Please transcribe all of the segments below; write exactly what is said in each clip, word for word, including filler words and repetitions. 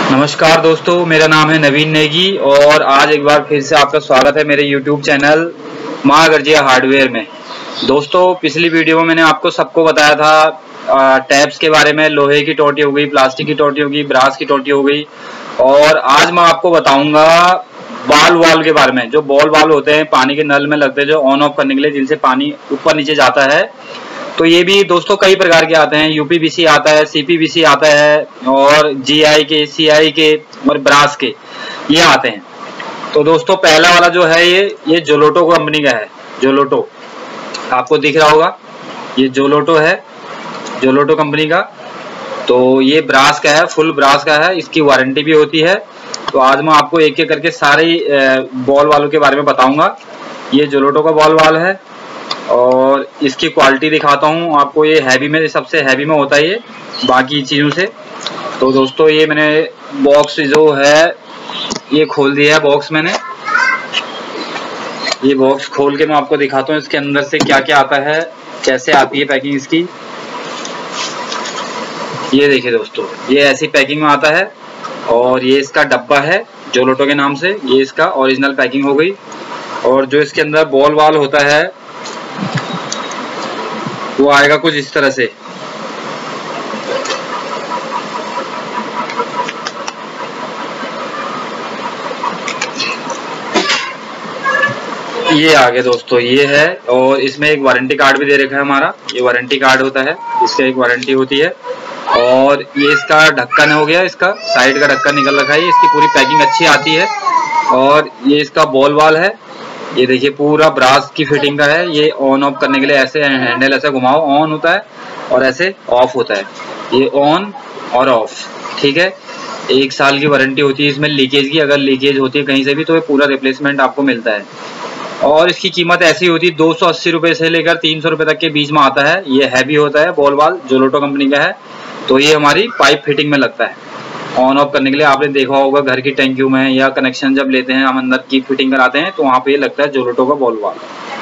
नमस्कार दोस्तों, मेरा नाम है नवीन नेगी और आज एक बार फिर से आपका स्वागत है मेरे यूट्यूब चैनल माँ गर्जिया हार्डवेयर में। दोस्तों, पिछली वीडियो में मैंने आपको सबको बताया था टैब्स के बारे में। लोहे की टोटी हो गई, प्लास्टिक की टोटी हो गई, ब्रास की टोटी हो गई। और आज मैं आपको बताऊंगा बॉल वाल्व के बारे में। जो बॉल वाल्व होते हैं पानी के नल में लगते हैं, जो ऑन ऑफ करने के लिए, जिनसे पानी ऊपर नीचे जाता है। तो ये भी दोस्तों कई प्रकार के आते हैं। यूपीवीसी आता है, सीपीवीसी आता है, और जीआई के, सीआई के और ब्रास के ये आते हैं। तो दोस्तों पहला वाला जो है ये ये जोलोटो कंपनी का है। जोलोटो आपको दिख रहा होगा, ये जोलोटो है, जोलोटो कंपनी का। तो ये ब्रास का है, फुल ब्रास का है, इसकी वारंटी भी होती है। तो आज मैं आपको एक एक करके सारे बॉल वालों के बारे में बताऊंगा। ये जोलोटो का बॉल वाल है और इसकी क्वालिटी दिखाता हूँ आपको। ये हैवी में, सबसे हैवी में होता है ये बाकी चीज़ों से। तो दोस्तों ये मैंने बॉक्स जो है ये खोल दिया है। बॉक्स मैंने ये बॉक्स खोल के मैं आपको दिखाता हूँ इसके अंदर से क्या क्या आता है, कैसे आती है पैकिंग इसकी। ये देखिए दोस्तों, ये ऐसी पैकिंग में आता है और ये इसका डब्बा है जोलोटो के नाम से। ये इसका ओरिजिनल पैकिंग हो गई। और जो इसके अंदर बॉल वाल होता है वो आएगा कुछ इस तरह से। ये आगे दोस्तों ये है, और इसमें एक वारंटी कार्ड भी दे रखा है हमारा। ये वारंटी कार्ड होता है, इसका एक वारंटी होती है। और ये इसका ढक्कन हो गया, इसका साइड का ढक्कन निकल रखा है। इसकी पूरी पैकिंग अच्छी आती है। और ये इसका बॉल वाल है। ये देखिए पूरा ब्रास की फिटिंग का है। ये ऑन ऑफ करने के लिए ऐसे हैंडल ऐसे घुमाओ, ऑन होता है, और ऐसे ऑफ होता है। ये ऑन और ऑफ, ठीक है। एक साल की वारंटी होती है इसमें लीकेज की। अगर लीकेज होती है कहीं से भी तो ये पूरा रिप्लेसमेंट आपको मिलता है। और इसकी कीमत ऐसी होती है दो सौ अस्सी रुपये से लेकर तीन सौ रुपये तक के बीच में आता है। ये हैवी होता है बॉल वाल, जोलोटो कंपनी का है। तो ये हमारी पाइप फिटिंग में लगता है ऑन ऑफ करने के लिए। आपने देखा होगा घर की टैंकियों में, या कनेक्शन जब लेते हैं हम अंदर की फिटिंग कराते हैं तो वहाँ पे ये लगता है जोलोटो का बॉल वाल।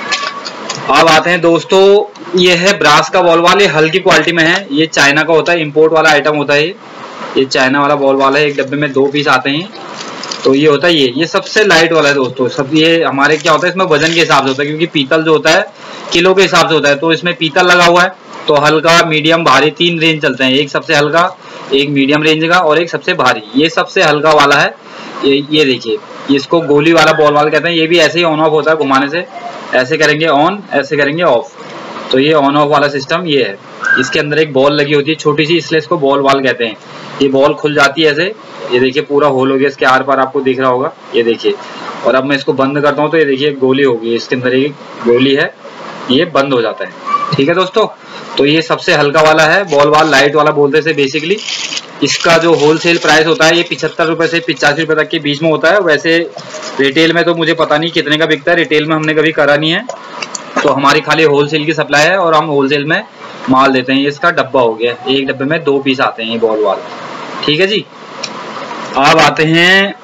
अब आते हैं दोस्तों, ये है ब्रास का बॉल वाल। ये हल्की क्वालिटी में है, ये चाइना का होता है, इंपोर्ट वाला आइटम होता है। ये चाइना वाला बॉल वाल है। एक डब्बे में दो पीस आते हैं। तो ये होता है ये ये सबसे लाइट वाला है दोस्तों। सब ये हमारे क्या होता है, इसमें वजन के हिसाब से होता है, क्योंकि पीतल जो होता है किलो के हिसाब से होता है। तो इसमें पीतल लगा हुआ है। तो हल्का, मीडियम, भारी तीन रेंज चलते हैं। एक सबसे हल्का, एक मीडियम रेंज का, और एक सबसे भारी। ये सबसे हल्का वाला है। ये ये देखिए, इसको गोली वाला बॉल वाल कहते हैं। ये भी ऐसे ही ऑन ऑफ होता है, घुमाने से ऐसे करेंगे ऑन, ऐसे करेंगे ऑफ। तो ये ऑन ऑफ वाला सिस्टम ये है। इसके अंदर एक बॉल लगी होती है छोटी सी, इसलिए इसको बॉल वाल कहते हैं। ये बॉल खुल जाती है ऐसे। ये देखिए पूरा होल हो गया, इसके आर पार आपको दिख रहा होगा। ये देखिए, और अब मैं इसको बंद करता हूँ तो ये देखिए गोली होगी, इसके अंदर एक गोली है, ये बंद हो जाता है। ठीक है दोस्तों, तो ये सबसे हल्का वाला है बॉल वाल, लाइट वाला बोलते हैं बेसिकली। इसका जो होलसेल प्राइस होता है ये पिछहत्तर रुपए से पिचासी रुपए तक के बीच में होता है। वैसे रिटेल में तो मुझे पता नहीं कितने का बिकता है, रिटेल में हमने कभी करा नहीं है। तो हमारी खाली होलसेल की सप्लाई है और हम होलसेल में माल देते हैं। ये इसका डब्बा हो गया, एक डब्बे में दो पीस आते हैं ये बॉल वाल। ठीक है जी। अब आते हैं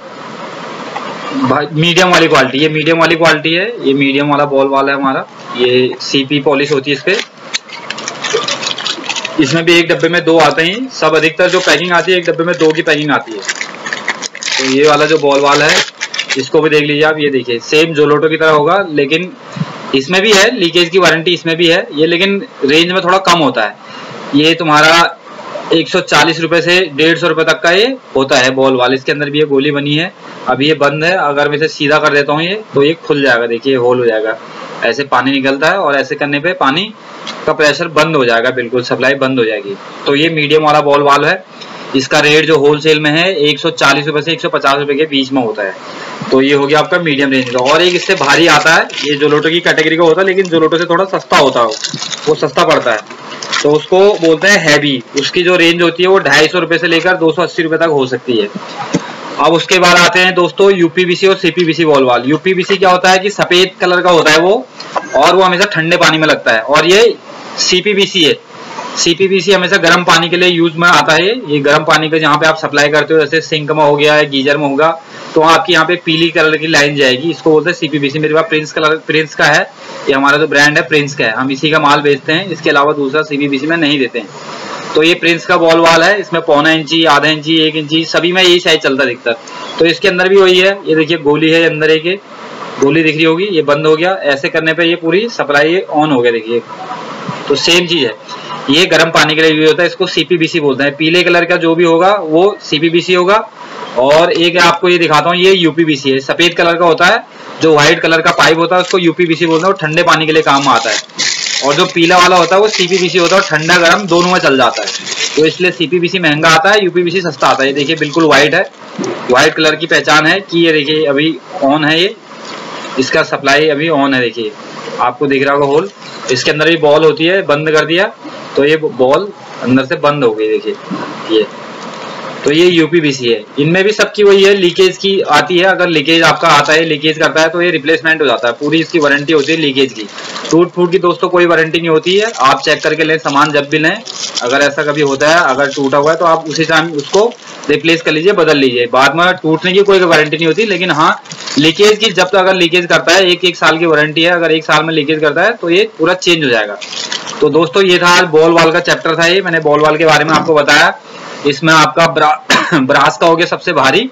मीडियम वाली क्वालिटी। ये मीडियम वाली क्वालिटी है, ये मीडियम वाला बॉल वाला है हमारा। ये सीपी पॉलिश होती है इस पे। इसमें भी एक डब्बे में दो आते हैं। सब अधिकतर जो पैकिंग आती है एक डब्बे में दो की पैकिंग आती है। तो ये वाला जो बॉल वाल है इसको भी देख लीजिए आप। ये देखिए सेम जोलोटो की तरह होगा, लेकिन इसमें भी है लीकेज की वारंटी, इसमें भी है ये, लेकिन रेंज में थोड़ा कम होता है। ये तुम्हारा एक सौ चालीस रुपए से डेढ़ सौ रुपए तक का ये होता है बॉल वाल। इसके अंदर भी ये गोली बनी है। अभी ये बंद है, अगर मैं इसे सीधा कर देता हूँ ये तो ये खुल जाएगा। देखिए होल हो जाएगा, ऐसे पानी निकलता है, और ऐसे करने पे पानी का प्रेशर बंद हो जाएगा, बिल्कुल सप्लाई बंद हो जाएगी। तो ये मीडियम वाला बॉल वाल है। इसका रेट जो होलसेल में है एक सौ चालीस रुपए से एक सौ पचास रुपए के बीच में होता है। तो ये हो गया आपका मीडियम रेंज का। और एक इससे भारी आता है, ये जोलोटो की कैटेगरी का होता है, लेकिन जोलोटो से थोड़ा सस्ता होता है, वो सस्ता पड़ता है। तो उसको बोलते हैं हैवी। उसकी जो रेंज होती है वो ढाई सौ रुपए से लेकर दो सौ अस्सी रुपए तक हो सकती है। अब उसके बाद आते हैं दोस्तों यूपीवीसी और सीपीवीसी बॉल वाल। यूपीवीसी क्या होता है कि सफेद कलर का होता है वो, और वो हमेशा ठंडे पानी में लगता है। और ये सीपीवीसी है। सीपीवीसी हमेशा गर्म पानी के लिए यूज में आता है। ये गर्म पानी का जहाँ पे आप सप्लाई करते हो, जैसे सिंक में हो गया है, गीजर में होगा, तो आपकी यहाँ पे पीली कलर की लाइन जाएगी। इसको बोलते हैं सीपीवीसी। मेरे पास प्रिंस कलर प्रिंस का है, ये हमारा जो ब्रांड है प्रिंस का है, हम इसी का माल बेचते हैं। इसके अलावा दूसरा सीपीवीसी में नहीं देते हैं। तो ये प्रिंस का बॉल वाल है, इसमें पौना इंची, आधा इंची, एक इंची सभी में यही साइज चलता है अधिकतर। तो इसके अंदर भी वही है, ये देखिए गोली है अंदर, एक गोली दिख रही होगी, ये बंद हो गया, ऐसे करने पे ये पूरी सप्लाई ऑन हो गया देखिए। तो सेम चीज है, ये गर्म पानी के लिए यूज होता है, इसको सीपीबीसी बोलते हैं। पीले कलर का जो भी होगा वो सीपीबीसी होगा, और एक आपको ये दिखाता हूँ, ये यूपीबीसी है, सफेद कलर का होता है, जो व्हाइट कलर का पाइप होता है उसको यूपीबीसी बोलते हैं, और ठंडे पानी के लिए काम आता है। और जो पीला वाला होता है वो सीपीबीसी होता है, और ठंडा गर्म दोनों में चल जाता है। तो इसलिए सीपीबीसी महंगा आता है, यूपीबीसी सस्ता आता है। ये देखिए बिल्कुल व्हाइट है, व्हाइट कलर की पहचान है कि ये देखिए अभी ऑन है, ये इसका सप्लाई अभी ऑन है, देखिए आपको दिख रहा होगा होल, इसके अंदर भी बॉल होती है, बंद कर दिया तो ये बॉल अंदर से बंद हो गई देखिए ये। तो ये यूपीबीसी है, इनमें भी सबकी वही है, लीकेज की आती है, अगर लीकेज आपका आता है, लीकेज करता है तो ये रिप्लेसमेंट हो जाता है, पूरी इसकी वारंटी होती है लीकेज की। टूट फूट की दोस्तों कोई वारंटी नहीं होती है, आप चेक करके लें सामान जब भी लें, अगर ऐसा कभी होता है, अगर टूटा हुआ है तो आप उसी टाइम उसको रिप्लेस कर लीजिए, बदल लीजिए, बाद में टूटने की कोई वारंटी नहीं होती। लेकिन हाँ, लीकेज की जब तक अगर लीकेज करता है, एक एक साल की वारंटी है, अगर एक साल में लीकेज करता है तो ये पूरा चेंज हो जाएगा। तो दोस्तों ये था आज बॉल वाल का चैप्टर था, ये मैंने बॉल वाल के बारे में आपको बताया। इसमें आपका ब्रा, ब्रास का हो गया सबसे भारी,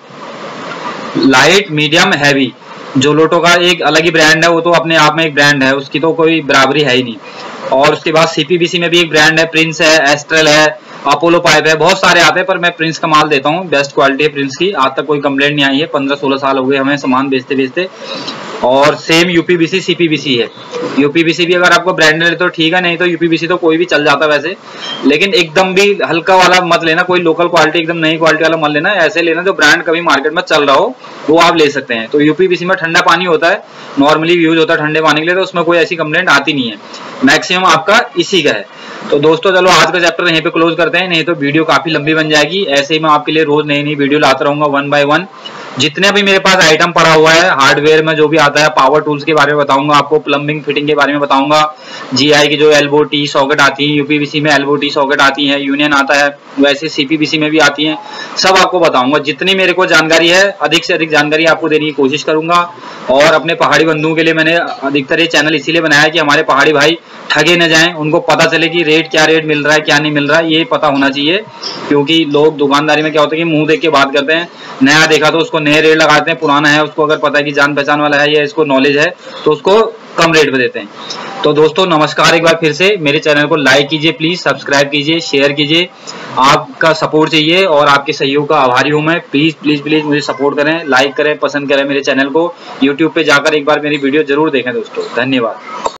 लाइट, मीडियम, हैवी। जोलोटो का एक अलग ही ब्रांड है, वो तो अपने आप में एक ब्रांड है, उसकी तो कोई बराबरी है ही नहीं। और उसके बाद सीपीबीसी में भी एक ब्रांड है, प्रिंस है, एस्ट्रल है, अपोलो पाइप है, बहुत सारे आते हैं, पर मैं प्रिंस का माल देता हूँ, बेस्ट क्वालिटी है प्रिंस की, आज तक कोई कंप्लेंट नहीं आई है, पंद्रह सोलह साल हो गए हमें सामान बेचते बेचते। और सेम यूपीबीसी सीपीबीसी है, यूपीबीसी भी अगर आपको ब्रांडेड है तो ठीक है, नहीं तो यूपीबीसी तो कोई भी चल जाता है वैसे, लेकिन एकदम भी हल्का वाला मत लेना, कोई लोकल क्वालिटी एकदम नई क्वालिटी वाला मत लेना, ऐसे लेना जो ब्रांड कभी मार्केट में चल रहा हो वो आप ले सकते हैं। तो यूपीबीसी में ठंडा पानी होता है, नॉर्मली यूज होता है ठंडे पानी के लिए, तो उसमें कोई ऐसी कंप्लेंट आती नहीं है, मैक्सिमम आपका इसी का है। तो दोस्तों चलो आज का चैप्टर यहीं पे क्लोज करते हैं, नहीं तो वीडियो काफी लंबी बन जाएगी। ऐसे ही मैं आपके लिए रोज नई नई वीडियो लाता रहूंगा वन बाय वन। जितने भी मेरे पास आइटम पड़ा हुआ है हार्डवेयर में जो भी आता है, पावर टूल्स के बारे में बताऊंगा आपको, प्लम्बिंग फिटिंग के बारे में बताऊंगा, जीआई की जो एल्बो टी सॉकेट आती है, यूपीबीसी में एल्बो टी सॉकेट आती है, यूनियन आता है, वैसे सीपीबीसी में भी आती है, सब आपको बताऊंगा। जितनी मेरे को जानकारी है अधिक से अधिक जानकारी आपको देने की कोशिश करूंगा। और अपने पहाड़ी बंधुओं के लिए मैंने अधिकतर ये चैनल इसीलिए बनाया कि हमारे पहाड़ी भाई ठगे न जाएं, उनको पता चले कि रेट क्या रेट मिल रहा है क्या नहीं मिल रहा है, ये पता होना चाहिए। क्योंकि लोग दुकानदारी में क्या होता है कि मुंह देख के बात करते हैं, नया देखा तो उसको नए रेट लगाते हैं, पुराना है उसको अगर पता है कि जान पहचान वाला है या इसको नॉलेज है तो उसको कम रेट पे देते हैं। तो दोस्तों नमस्कार, एक बार फिर से मेरे चैनल को लाइक कीजिए, प्लीज सब्सक्राइब कीजिए, शेयर कीजिए, आपका सपोर्ट चाहिए और आपके सहयोग का आभारी हूं मैं। प्लीज प्लीज प्लीज मुझे सपोर्ट करें, लाइक करें, पसंद करें मेरे चैनल को, यूट्यूब पे जाकर एक बार मेरी वीडियो जरूर देखें दोस्तों। धन्यवाद।